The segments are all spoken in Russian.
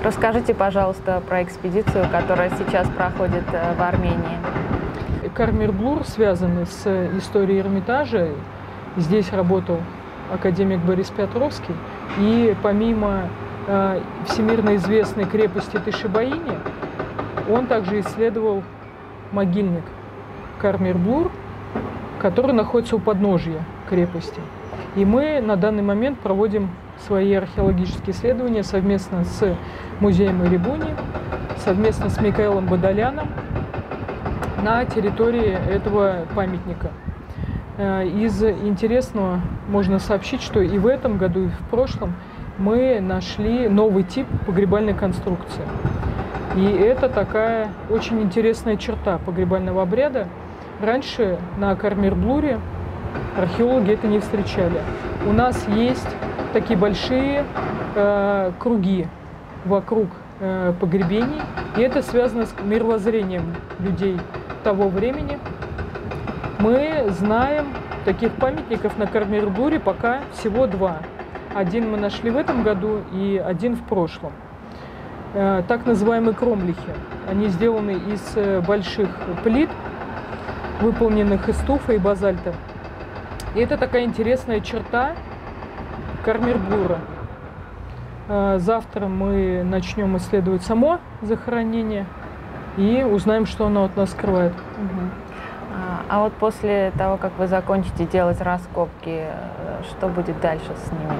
Расскажите, пожалуйста, про экспедицию, которая сейчас проходит в Армении. Кармир-Блур связан с историей Эрмитажа. Здесь работал академик Борис Петровский. И помимо всемирно известной крепости Тышибаини, он также исследовал могильник Кармир-Блур, который находится у подножья крепости. И мы на данный момент проводим свои археологические исследования совместно с музеем Эребуни, совместно с Микаэлом Бадаляном на территории этого памятника. Из интересного можно сообщить, что и в этом году, и в прошлом мы нашли новый тип погребальной конструкции. И это такая очень интересная черта погребального обряда. Раньше на Кармир-Блуре археологи это не встречали. У нас есть такие большие круги вокруг погребений, и это связано с мировоззрением людей того времени. Мы знаем таких памятников на Кармир-Блуре пока всего два. Один мы нашли в этом году и один в прошлом. Так называемые кромлихи. Они сделаны из больших плит, выполненных из туфа и базальта. И это такая интересная черта Кармир-Блура. Завтра мы начнем исследовать само захоронение и узнаем, что оно от нас скрывает. А вот после того, как вы закончите делать раскопки, что будет дальше с ними?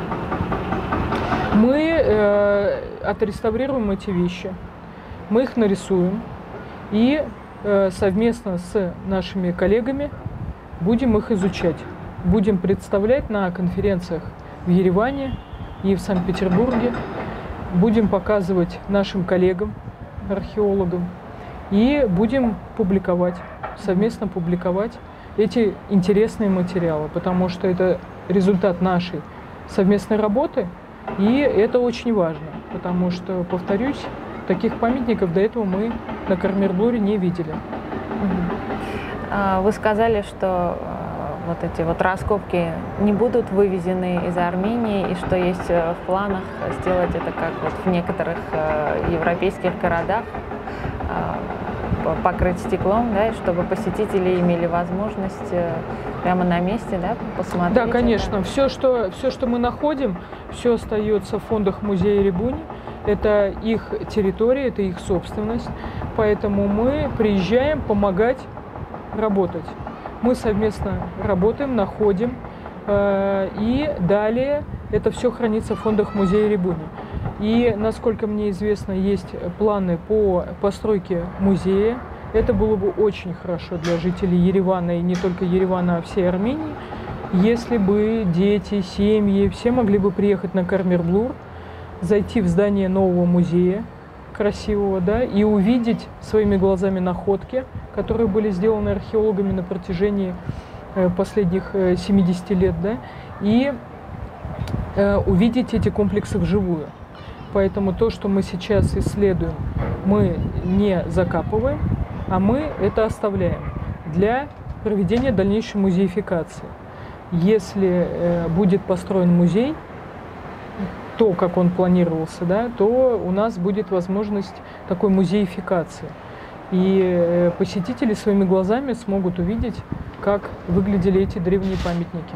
Мы отреставрируем эти вещи, мы их нарисуем и совместно с нашими коллегами будем их изучать. Будем представлять на конференциях в Ереване и в Санкт-Петербурге. Будем показывать нашим коллегам, археологам, и будем публиковать, совместно публиковать эти интересные материалы, потому что это результат нашей совместной работы, и это очень важно, потому что, повторюсь, таких памятников до этого мы на Кармир-Блуре не видели. Вы сказали, что вот эти вот раскопки не будут вывезены из Армении, и что есть в планах сделать это как вот в некоторых европейских городах, покрыть стеклом, да, чтобы посетители имели возможность прямо на месте, да, посмотреть. Да, конечно. Это. Все, что мы находим, все остается в фондах музея Эребуни. Это их территория, это их собственность. Поэтому мы приезжаем помогать работать. Мы совместно работаем, находим, и далее это все хранится в фондах музея Эребуни. И, насколько мне известно, есть планы по постройке музея. Это было бы очень хорошо для жителей Еревана, и не только Еревана, а всей Армении, если бы дети, семьи, все могли бы приехать на Кармир-Блур, зайти в здание нового музея, красивого, да, и увидеть своими глазами находки, которые были сделаны археологами на протяжении последних 70 лет, да, и увидеть эти комплексы вживую. Поэтому то, что мы сейчас исследуем, мы не закапываем, а мы это оставляем для проведения дальнейшей музеификации. Если будет построен музей, то, как он планировался, да, то у нас будет возможность такой музеификации. И посетители своими глазами смогут увидеть, как выглядели эти древние памятники.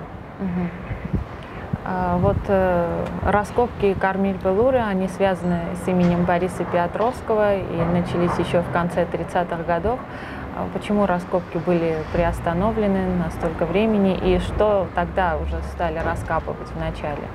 Вот раскопки Кармир-Блура, они связаны с именем Бориса Петровского и начались еще в конце 30-х годов. Почему раскопки были приостановлены на столько времени и что тогда уже стали раскапывать в начале?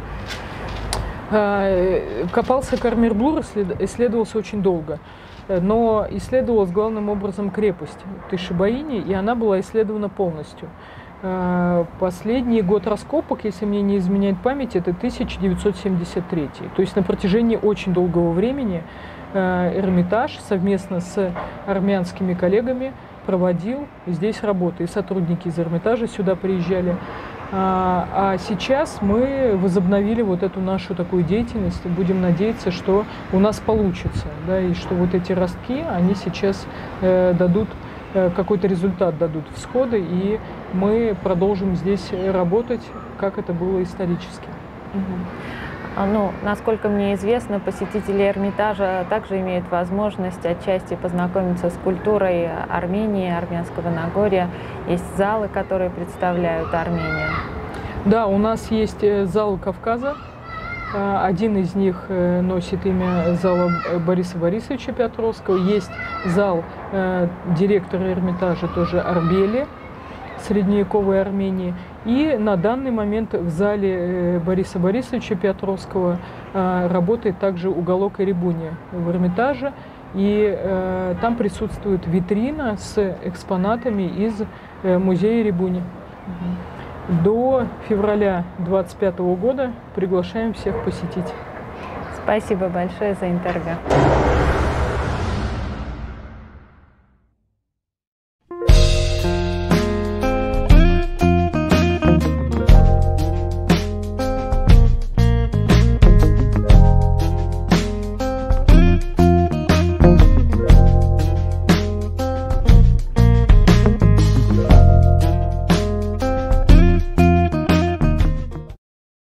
Копался Кармир-Блур, исследовался очень долго, но исследовалась главным образом крепость Тышибаини, и она была исследована полностью. Последний год раскопок, если мне не изменяет память, это 1973. То есть на протяжении очень долгого времени Эрмитаж совместно с армянскими коллегами проводил здесь работы. И сотрудники из Эрмитажа сюда приезжали. А сейчас мы возобновили вот эту нашу такую деятельность. Будем надеяться, что у нас получится, да, и что вот эти ростки, они сейчас дадут какой-то результат, дадут всходы, и мы продолжим здесь работать, как это было исторически. Ну, насколько мне известно, посетители Эрмитажа также имеют возможность отчасти познакомиться с культурой Армении, Армянского Нагорья. Есть залы, которые представляют Армению. Да, у нас есть зал Кавказа. Один из них носит имя зала Бориса Борисовича Петровского. Есть зал директора Эрмитажа, тоже Арбели, средневековой Армении. И на данный момент в зале Бориса Борисовича Петровского работает также уголок Эребуни в Эрмитаже. И там присутствует витрина с экспонатами из музея Эребуни. До февраля 2025 года приглашаем всех посетить. Спасибо большое за интервью.